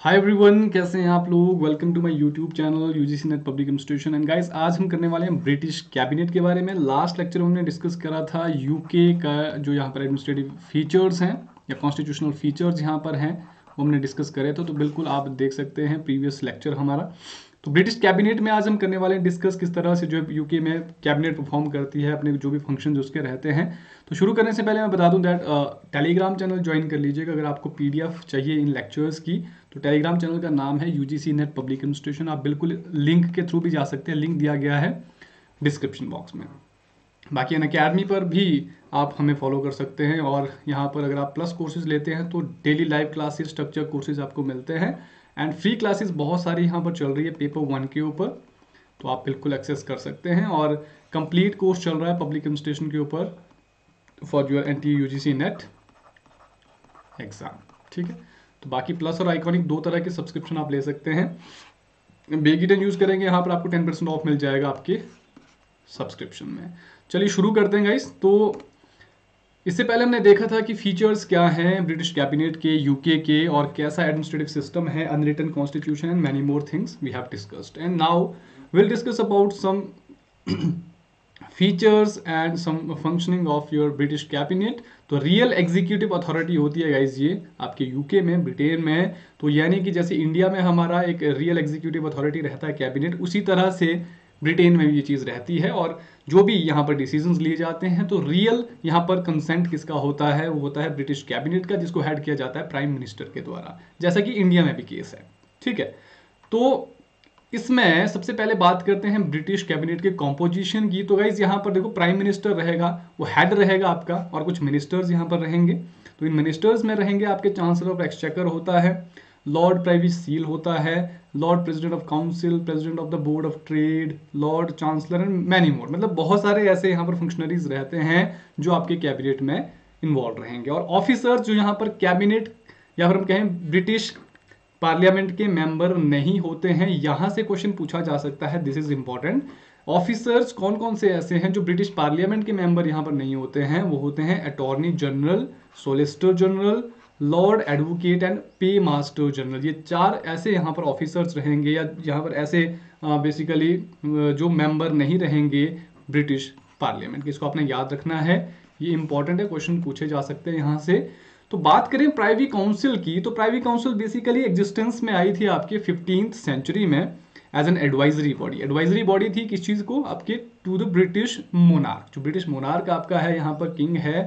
Hi everyone, कैसे हैं आप लोग। Welcome to my YouTube channel UGC NET public administration. And guys, आज हम करने वाले हैं ब्रिटिश कैबिनेट के बारे में। लास्ट लेक्चर में हमने डिस्कस करा था यूके का जो यहाँ पर एडमिनिस्ट्रेटिव फीचर्स हैं या कॉन्स्टिट्यूशनल फीचर्स यहाँ पर हैं, वो हमने डिस्कस करे थे। तो बिल्कुल आप देख सकते हैं प्रीवियस लेक्चर हमारा। तो ब्रिटिश कैबिनेट में आज हम करने वाले हैं डिस्कस किस तरह से जो यूके में कैबिनेट परफॉर्म करती है, अपने जो भी फंक्शन उसके रहते हैं। तो शुरू करने से पहले मैं बता दूं दैट टेलीग्राम चैनल ज्वाइन कर लीजिएगा अगर आपको पीडीएफ चाहिए इन लेक्चर्स की। तो टेलीग्राम चैनल का नाम है यूजीसी नेट पब्लिक एडमिनिस्ट्रेशन। आप बिल्कुल लिंक के थ्रू भी जा सकते हैं, लिंक दिया गया है डिस्क्रिप्शन बॉक्स में। बाकी अनअकैडमी पर भी आप हमें फॉलो कर सकते हैं। और यहाँ पर अगर आप प्लस कोर्सेज लेते हैं तो daily live classes, structure courses आपको मिलते हैं। एंड फ्री क्लासेस बहुत सारी यहाँ पर चल रही है पेपर 1 के ऊपर, तो आप बिल्कुल एक्सेस कर सकते हैं। और कंप्लीट कोर्स चल रहा है पब्लिक एडमिनिस्ट्रेशन के ऊपर for your NTA UGC NET exam. ठीक है, तो बाकी प्लस और आइकॉनिक दो तरह के सब्सक्रिप्शन आप ले सकते हैं। बेगिटन यूज करेंगे यहाँ पर आपको 10% ऑफ मिल जाएगा आपके सब्सक्रिप्शन में। चलिए शुरू करते हैं गाइस। तो इससे पहले हमने देखा था कि फीचर्स क्या हैं ब्रिटिश कैबिनेट के, यूके के, और कैसा एडमिनिस्ट्रेटिव सिस्टम है, unwritten constitution and many more things we have discussed. And now will discuss about some features and some functioning of your British cabinet. तो रियल एग्जीक्यूटिव अथॉरिटी होती है guys ये आपके यूके में, ब्रिटेन में। तो यानी कि जैसे इंडिया में हमारा एक रियल एग्जीक्यूटिव अथॉरिटी रहता है कैबिनेट, उसी तरह से ब्रिटेन में भी ये चीज़ रहती है। और जो भी यहाँ पर डिसीजंस लिए जाते हैं तो रियल यहाँ पर कंसेंट किसका होता है, वो होता है ब्रिटिश कैबिनेट का, जिसको हेड किया जाता है प्राइम मिनिस्टर के द्वारा, जैसा कि इंडिया में भी केस है। ठीक है, तो इसमें सबसे पहले बात करते हैं ब्रिटिश कैबिनेट के कॉम्पोजिशन की। तो गाइज यहाँ पर देखो, प्राइम मिनिस्टर रहेगा, वो हेड रहेगा आपका, और कुछ मिनिस्टर्स यहाँ पर रहेंगे। तो इन मिनिस्टर्स में रहेंगे आपके चांसलर ऑफ एक्सचेकर होता है, लॉर्ड प्राइवी सील होता है, lord president of council, president of the board of trade, lord chancellor and many more. मतलब बहुत सारे ऐसे यहाँ पर फंक्शनरीज रहते हैं जो आपके कैबिनेट में इन्वॉल्व रहेंगे। और ऑफिसर्स जो यहाँ पर कैबिनेट या फिर हम कहें ब्रिटिश पार्लियामेंट के मेंबर नहीं होते हैं। यहां से क्वेश्चन पूछा जा सकता है, दिस इज इंपॉर्टेंट। ऑफिसर्स कौन कौन से ऐसे हैं जो ब्रिटिश पार्लियामेंट के मेंबर यहां पर नहीं होते हैं? वो होते हैं attorney general, solicitor general, lord advocate and paymaster general. ये चार ऐसे यहाँ पर ऑफिसर्स रहेंगे, या यहाँ पर ऐसे बेसिकली जो मेंबर नहीं रहेंगे ब्रिटिश पार्लियामेंट के। इसको आपने याद रखना है, ये इंपॉर्टेंट है, क्वेश्चन पूछे जा सकते हैं यहाँ से। तो बात करें प्राइवी काउंसिल की, तो प्राइवी काउंसिल बेसिकली एग्जिस्टेंस में आई थी आपके 15th सेंचुरी में as an advisory body. Advisory body थी किस चीज़ को? आपके टू द ब्रिटिश मोनार्क। जो ब्रिटिश मोनार्क आपका है यहाँ पर, किंग है,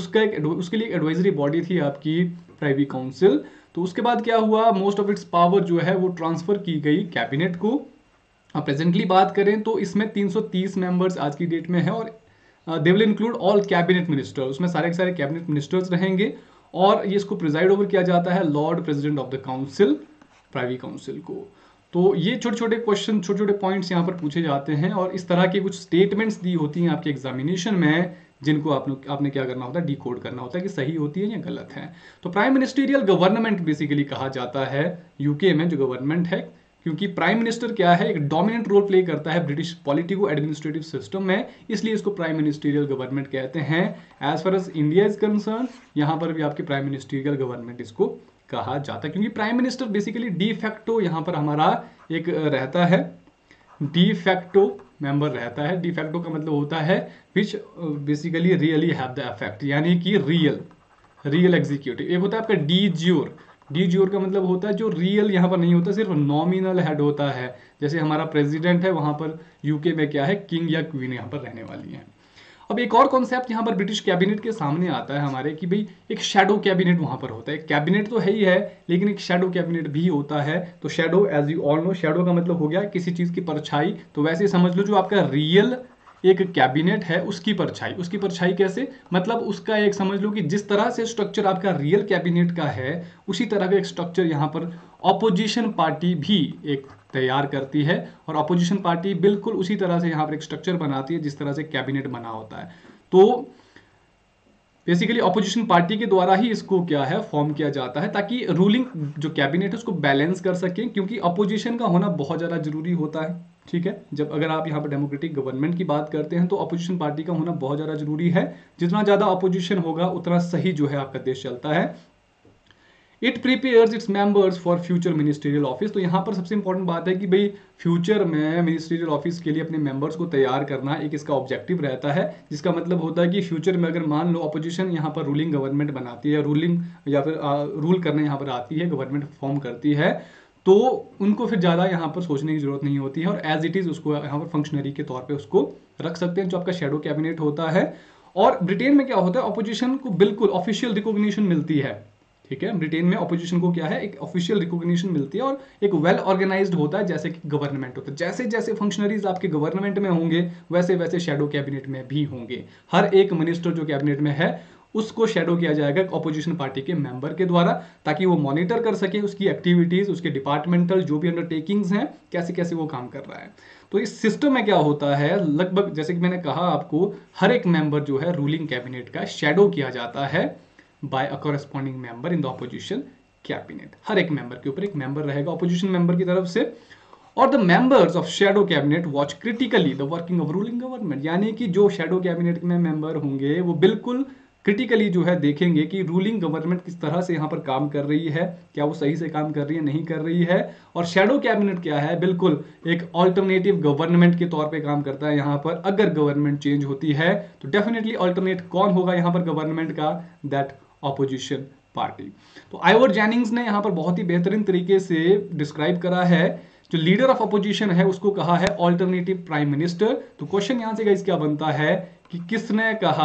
उसके लिए एडवाइजरी बॉडी थी आपकी प्राइवी काउंसिल। तो उसके बाद क्या हुआ, मोस्ट ऑफ इट्स पावर जो है वो ट्रांसफर की गई कैबिनेट को। प्रेजेंटली बात करें तो इसमें 330 मेंबर्स आज की डेट में है, और they will include all cabinet minister. उसमें सारे के सारे कैबिनेट मिनिस्टर्स रहेंगे, और ये इसको प्रिजाइड ओवर किया जाता है lord president of the council, privy council को। तो ये छोटे छोटे क्वेश्चन, छोटे छोटे पॉइंट्स यहाँ पर पूछे जाते हैं, और इस तरह की कुछ स्टेटमेंट्स दी होती हैं आपके एग्जामिनेशन में, जिनको आपने क्या करना होता है, डिकोड करना होता है कि सही होती है या गलत है। तो प्राइम मिनिस्टीरियल गवर्नमेंट बेसिकली कहा जाता है यूके में जो गवर्नमेंट है, क्योंकि प्राइम मिनिस्टर क्या है, एक डोमिनेंट रोल प्ले करता है ब्रिटिश पॉलिटिको एडमिनिस्ट्रेटिव सिस्टम में, इसलिए इसको प्राइम मिनिस्टीरियल गवर्नमेंट कहते हैं। As far as India is concern, यहाँ पर भी आपके प्राइम मिनिस्टीरियल गवर्नमेंट इसको कहा जाता है, क्योंकि prime minister basically de facto यहाँ पर हमारा एक रहता है, डी फैक्टो मेंबर रहता है। डी फैक्टो का मतलब होता है which basically really have the effect, यानी कि रियल एग्जीक्यूटिव। एक होता है आपका डी ज्योर। डी ज्योर का मतलब होता है जो रियल यहाँ पर नहीं होता, सिर्फ नॉमिनल हेड होता है। जैसे हमारा प्रेसिडेंट है, वहां पर यूके में क्या है, किंग या क्वीन यहाँ पर रहने वाली है। अब एक और कॉन्सेप्ट यहाँ पर ब्रिटिश कैबिनेट के सामने आता है हमारे, कि भाई एक शैडो कैबिनेट वहां पर होता है। कैबिनेट तो है ही है, लेकिन एक शैडो कैबिनेट भी होता है। तो shadow, as you all know, shadow का मतलब हो गया किसी चीज की परछाई। तो वैसे समझ लो जो आपका रियल एक कैबिनेट है उसकी परछाई। उसकी परछाई कैसे? मतलब उसका एक समझ लो कि जिस तरह से स्ट्रक्चर आपका रियल कैबिनेट का है, उसी तरह का एक स्ट्रक्चर यहाँ पर ऑपोजिशन पार्टी भी एक तैयार करती है, और ऑपोजिशन पार्टी बिल्कुल उसी तरह से यहाँ पर एक स्ट्रक्चर बनाती है जिस तरह से कैबिनेट बना होता है। तो बेसिकली ऑपोजिशन पार्टी के द्वारा ही इसको क्या है, फॉर्म किया जाता है, ताकि रूलिंग जो कैबिनेट है उसको बैलेंस कर सकें, क्योंकि अपोजिशन का होना बहुत ज़्यादा जरूरी होता है। ठीक है, जब अगर आप यहाँ पर डेमोक्रेटिक गवर्नमेंट की बात करते हैं तो अपोजिशन पार्टी का होना बहुत ज़्यादा जरूरी है। जितना ज़्यादा अपोजिशन होगा उतना सही जो है आपका देश चलता है। It prepares its members for future ministerial office. तो यहाँ पर सबसे इंपॉर्टेंट बात है कि भाई फ्यूचर में मिनिस्ट्रियल ऑफिस के लिए अपने मेंबर्स को तैयार करना एक इसका ऑब्जेक्टिव रहता है, जिसका मतलब होता है कि फ्यूचर में अगर मान लो अपोजिशन यहाँ पर रूलिंग गवर्नमेंट बनाती है, रूलिंग या फिर रूल करने यहाँ पर आती है, गवर्नमेंट फॉर्म करती है, तो उनको फिर ज़्यादा यहाँ पर सोचने की जरूरत नहीं होती है और एज इट इज़ उसको यहाँ पर फंक्शनरी के तौर पे उसको रख सकते हैं, जो आपका शेडो कैबिनेट होता है। और ब्रिटेन में क्या होता है, ऑपोजिशन को बिल्कुल ऑफिशियल रिकॉग्निशन मिलती है, ठीक है। ब्रिटेन में ऑपोजिशन को क्या है, एक ऑफिशियल रिकॉग्निशन मिलती है और एक वेल ऑर्गेनाइज्ड होता है, जैसे कि गवर्नमेंट होता है। जैसे जैसे फंक्शनरीज आपके गवर्नमेंट में होंगे वैसे वैसे शेडो कैबिनेट में भी होंगे। हर एक मिनिस्टर जो कैबिनेट में है उसको शेडो किया जाएगा ऑपोजिशन पार्टी के मेंबर के द्वारा, ताकि वो मॉनिटर कर सके उसकी एक्टिविटीज, उसके डिपार्टमेंटल जो भी अंडरटेकिंग्स हैं, कैसे कैसे वो काम कर रहा है। तो इस सिस्टम में क्या होता है, लगभग जैसे कि मैंने कहा आपको, हर एक मेंबर जो है रूलिंग कैबिनेट का शेडो किया जाता है by a corresponding member in the opposition cabinet. हर एक मेंबर के ऊपर एक मेंबर रहेगा ऑपोजिशन मेंबर की तरफ से। और the members of shadow cabinet watch critically the working of ruling government, यानी कि जो शेडो कैबिनेट में मेंबर होंगे वो बिल्कुल क्रिटिकली जो है देखेंगे कि रूलिंग गवर्नमेंट किस तरह से यहाँ पर काम कर रही है, क्या वो सही से काम कर रही है, नहीं कर रही है। और शेडो कैबिनेट क्या है, बिल्कुल एक ऑल्टरनेटिव गवर्नमेंट के तौर पे काम करता है। यहाँ पर अगर गवर्नमेंट चेंज होती है तो डेफिनेटली ऑल्टरनेट कौन होगा यहाँ पर गवर्नमेंट का, दैट ऑपोजिशन पार्टी। तो आइवर जेनिंग्स ने यहाँ पर बहुत ही बेहतरीन तरीके से डिस्क्राइब करा है, जो लीडर ऑफ अपोजिशन है उसको कहा है ऑल्टरनेटिव प्राइम मिनिस्टर। तो क्वेश्चन यहां से गाइस क्या बनता है कि किसने कहा,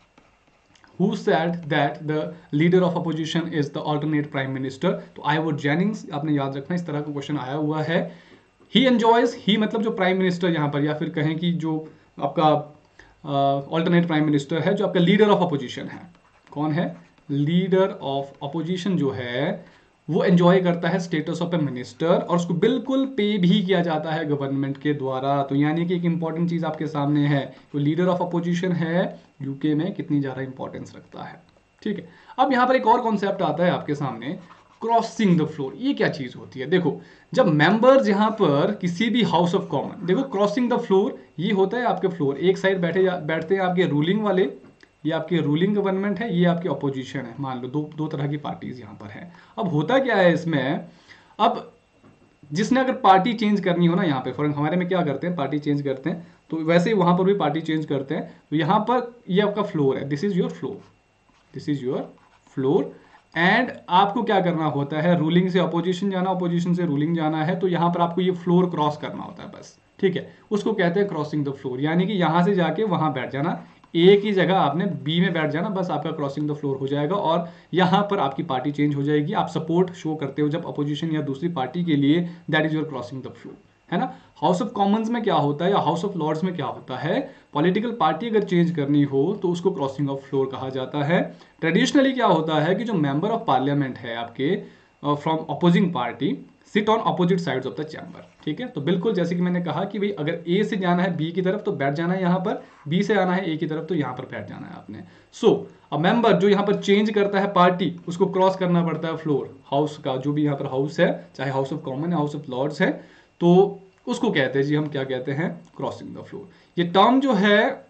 who said that the leader of opposition is the alternate prime minister। तो आइवर जेनिंग्स आपने याद रखना, इस तरह का क्वेश्चन आया हुआ है। ही एंजॉयज, ही मतलब जो प्राइम मिनिस्टर यहाँ पर, या फिर कहें कि जो आपका ऑल्टरनेट प्राइम मिनिस्टर है, जो आपका लीडर ऑफ अपोजिशन है, कौन है, लीडर ऑफ अपोजिशन जो है वो एंजॉय करता है स्टेटस ऑफ ए मिनिस्टर, और उसको बिल्कुल पे भी किया जाता है गवर्नमेंट के द्वारा। तो यानी कि एक इंपॉर्टेंट चीज आपके सामने है, तो लीडर ऑफ अपोजिशन है यूके में कितनी ज्यादा इंपॉर्टेंस रखता है, ठीक है। अब यहाँ पर एक और कॉन्सेप्ट आता है आपके सामने, क्रॉसिंग द फ्लोर। ये क्या चीज होती है, देखो जब मेंबर्स यहाँ पर किसी भी हाउस ऑफ कॉमन, देखो क्रॉसिंग द फ्लोर ये होता है आपके फ्लोर, एक साइड बैठते हैं आपके रूलिंग वाले, ये आपकी रूलिंग गवर्नमेंट है, ये आपकी ऑपोजिशन है, मान लो दो तरह की पार्टीज यहाँ पर है। अब होता क्या है इसमें, अब जिसने अगर पार्टी चेंज करनी हो ना, यहाँ पे फॉर हमारे में क्या करते हैं, पार्टी चेंज करते हैं, तो वैसे ही वहां पर भी पार्टी चेंज करते हैं। तो यहाँ पर ये आपका फ्लोर है, this is your floor, this is your floor. And आपको क्या करना होता है, रूलिंग से अपोजिशन जाना, अपोजिशन से रूलिंग जाना है, तो यहाँ पर आपको ये फ्लोर क्रॉस करना होता है बस, ठीक है। उसको कहते हैं क्रॉसिंग द फ्लोर, यानी कि यहाँ से जाके वहां बैठ जाना, ए की जगह आपने बी में बैठ जाना, बस आपका क्रॉसिंग द फ्लोर हो जाएगा। और यहाँ पर आपकी पार्टी चेंज हो जाएगी, आप सपोर्ट शो करते हो जब अपोजिशन या दूसरी पार्टी के लिए, that is your crossing the floor, है ना। हाउस ऑफ कॉमन्स में क्या होता है या हाउस ऑफ लॉर्ड्स में क्या होता है, पॉलिटिकल पार्टी अगर चेंज करनी हो तो उसको क्रॉसिंग ऑफ फ्लोर कहा जाता है। ट्रेडिशनली क्या होता है कि जो मेंबर ऑफ पार्लियामेंट है आपके from opposing party sit on opposite sides of the chamber, ठीक है। तो बिल्कुल जैसे कि मैंने कहा कि भाई अगर ए से जाना है बी की तरफ तो बैठ जाना है यहाँ पर, बी से आना है ए की तरफ तो यहाँ पर बैठ जाना है आपने। सो अ मेंबर जो यहाँ पर चेंज करता है पार्टी, उसको क्रॉस करना पड़ता है फ्लोर, हाउस का जो भी यहाँ पर हाउस है, चाहे हाउस ऑफ कॉमन या हाउस ऑफ लॉर्ड्स है, तो उसको कहते हैं जी, हम क्या कहते हैं, क्रॉसिंग द फ्लोर। ये टर्म जो है,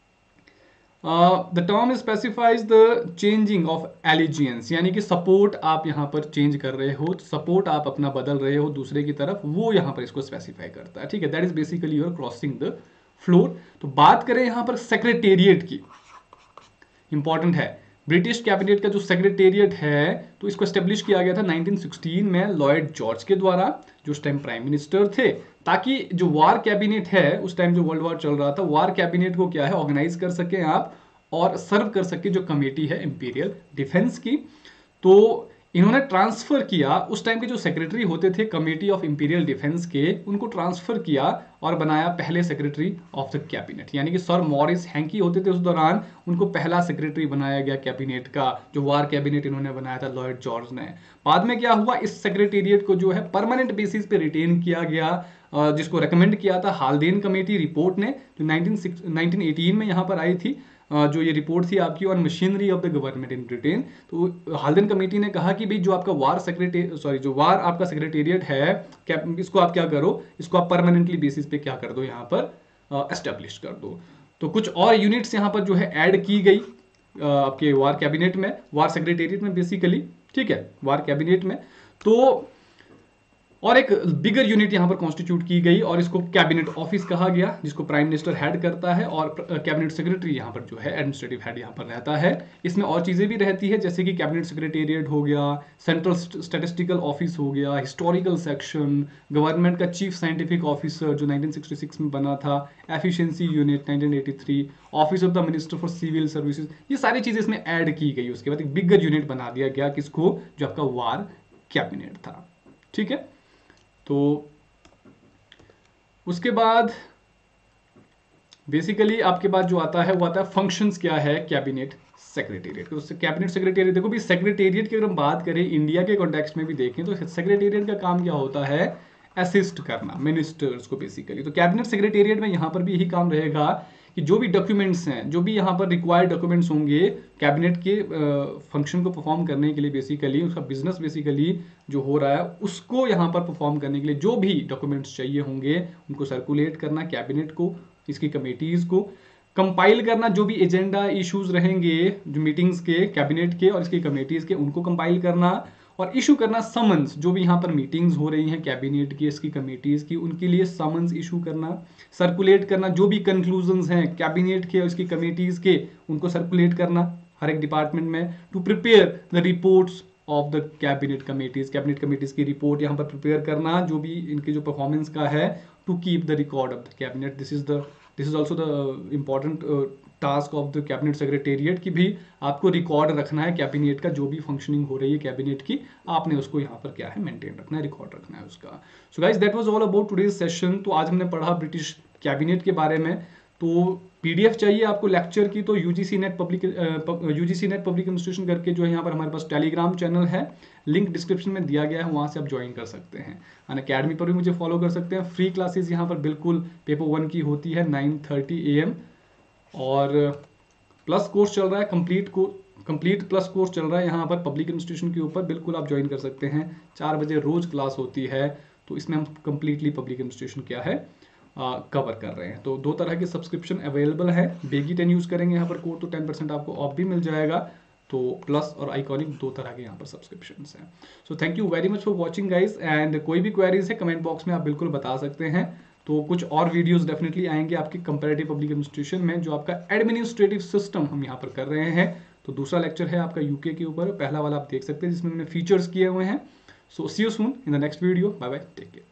the term specifies the changing of allegiance, यानी कि सपोर्ट आप यहाँ पर चेंज कर रहे हो, सपोर्ट आप अपना बदल रहे हो दूसरे की तरफ, वो यहाँ पर इसको स्पेसिफाई करता है, ठीक है। That is basically your crossing the floor. तो बात करें यहाँ पर सेक्रेटेरिएट की, इंपॉर्टेंट है, ब्रिटिश कैबिनेट का जो सेक्रेटेरिएट है तो इसको एस्टेब्लिश किया गया था 1916 में लॉयड जॉर्ज के द्वारा, जो उस टाइम प्राइम मिनिस्टर थे, ताकि जो वार कैबिनेट है, उस टाइम जो वर्ल्ड वॉर चल रहा था, वार कैबिनेट को क्या है ऑर्गेनाइज कर सके आप और सर्व कर सके जो कमेटी है इंपीरियल डिफेंस की। तो इन्होंने ट्रांसफर किया, उस टाइम के जो सेक्रेटरी होते थे कमेटी ऑफ इंपीरियल डिफेंस के, उनको ट्रांसफर किया और बनाया पहले सेक्रेटरी ऑफ द कैबिनेट, यानी कि सर मॉरिस हैंकी होते थे उस दौरान, उनको पहला सेक्रेटरी बनाया गया कैबिनेट का, जो वार कैबिनेट इन्होंने बनाया था लॉयड जॉर्ज ने। बाद में क्या हुआ, इस सेक्रेटेरिएट को जो है परमानेंट बेसिस पे रिटेन किया गया, जिसको रेकमेंड किया था हाल्डेन कमेटी रिपोर्ट ने, जो 1918 में यहाँ पर आई थी, जो ये रिपोर्ट थी आपकी on machinery of the government in Britain. तो हाल्डेन कमेटी ने कहा कि भाई जो आपका वार आपका सेक्रेटेरिएट है, इसको आप क्या करो, इसको आप परमानेंटली बेसिस पे क्या कर दो, यहाँ पर एस्टेब्लिश कर दो। तो कुछ और यूनिट्स यहाँ पर जो है ऐड की गई आपके वार कैबिनेट में, वार सेक्रेटेरिएट में बेसिकली, ठीक है, वार कैबिनेट में। तो और एक बिगर यूनिट यहाँ पर कॉन्स्टिट्यूट की गई और इसको कैबिनेट ऑफिस कहा गया, जिसको प्राइम मिनिस्टर हेड करता है और कैबिनेट सेक्रेटरी यहाँ पर जो है एडमिनिस्ट्रेटिव हेड यहाँ पर रहता है। इसमें और चीज़ें भी रहती है, जैसे कि कैबिनेट सेक्रेटेरिएट हो गया, सेंट्रल स्टैटिस्टिकल ऑफिस हो गया, हिस्टोरिकल सेक्शन, गवर्नमेंट का चीफ साइंटिफिक ऑफिसर जो 1966 में बना था, efficiency unit 1983, office of the minister for civil services, ये सारी चीज़ें इसमें ऐड की गई। उसके बाद एक बिगर यूनिट बना दिया गया, किसको, जो आपका वार कैबिनेट था। ठीक है, तो उसके बाद बेसिकली आपके पास जो आता है वो आता है फंक्शंस क्या है कैबिनेट सेक्रेटेरिएट। तो कैबिनेट सेक्रेटेरिएट, देखो भी सेक्रेटेरिएट की अगर हम बात करें इंडिया के कॉन्टेक्स्ट में भी देखें तो सेक्रेटेरिएट का काम क्या होता है, असिस्ट करना मिनिस्टर्स को बेसिकली। तो कैबिनेट सेक्रेटेरिएट में यहाँ पर भी यही काम रहेगा कि जो भी डॉक्यूमेंट्स हैं, जो भी यहाँ पर रिक्वायर्ड डॉक्यूमेंट्स होंगे कैबिनेट के फंक्शन को परफॉर्म करने के लिए, बेसिकली उसका बिजनेस बेसिकली जो हो रहा है उसको यहाँ पर परफॉर्म करने के लिए जो भी डॉक्यूमेंट्स चाहिए होंगे उनको सर्कुलेट करना कैबिनेट को, इसकी कमेटीज को कंपाइल करना, जो भी एजेंडा इश्यूज रहेंगे जो मीटिंग्स के कैबिनेट के और इसकी कमेटीज के उनको कंपाइल करना, और इशू करना समन्स, जो भी यहाँ पर मीटिंग्स हो रही हैं कैबिनेट की, इसकी कमेटीज की, उनके लिए समन्स इशू करना, सर्कुलेट करना, जो भी कंक्लूजन्स हैं कैबिनेट के और इसकी कमेटीज के उनको सर्कुलेट करना हर एक डिपार्टमेंट में, to prepare the reports of the cabinet committees की रिपोर्ट यहाँ पर प्रिपेयर करना, जो भी इनके जो परफॉर्मेंस का है, to keep the record of the cabinet. This is also the important task of the cabinet secretariat की भी आपको रिकॉर्ड रखना है कैबिनेट का, जो भी फंक्शनिंग हो रही है कैबिनेट की आपने उसको यहाँ पर क्या है मेंटेन रखना है, रिकॉर्ड रखना है उसका। So guys that was all about today's session. तो आज हमने पढ़ा ब्रिटिश कैबिनेट के बारे में। तो पीडीएफ चाहिए आपको लेक्चर की तो यूजीसी नेट पब्लिक एडमिनिस्ट्रेशन करके जो है यहाँ पर हमारे पास टेलीग्राम चैनल है, लिंक डिस्क्रिप्शन में दिया गया है, वहाँ से आप ज्वाइन कर सकते हैं। अनअकैडमी पर भी मुझे फॉलो कर सकते हैं। फ्री क्लासेस यहाँ पर बिल्कुल पेपर 1 की होती है 9:30 AM, और प्लस कोर्स चल रहा है, कंप्लीट प्लस कोर्स चल रहा है यहाँ पर पब्लिक एडमिनिस्ट्रेशन के ऊपर, बिल्कुल आप ज्वाइन कर सकते हैं। 4 बजे रोज क्लास होती है, तो इसमें हम कंप्लीटली पब्लिक एडमिनिस्ट्रेशन क्या है कवर कर रहे हैं। तो 2 तरह के सब्सक्रिप्शन अवेलेबल है, बेगी 10 यूज करेंगे यहाँ पर कोड तो 10% आपको ऑफ भी मिल जाएगा। तो प्लस और आइकॉनिक 2 तरह के यहाँ पर सब्सक्रिप्शन हैं। So thank you very much for watching guys, and कोई भी क्वेरीज है कमेंट बॉक्स में आप बिल्कुल बता सकते हैं। तो कुछ और वीडियोस डेफिनेटली आएंगे आपकी कंपैरेटिव पब्लिक एडमिनिस्ट्रेशन में, जो आपका एडमिनिस्ट्रेटिव सिस्टम हम यहाँ पर कर रहे हैं। तो दूसरा लेक्चर है आपका यूके के ऊपर, पहला वाला आप देख सकते हैं जिसमें हमने फीचर्स किए हुए हैं। So see you soon in the next video, bye bye, take care.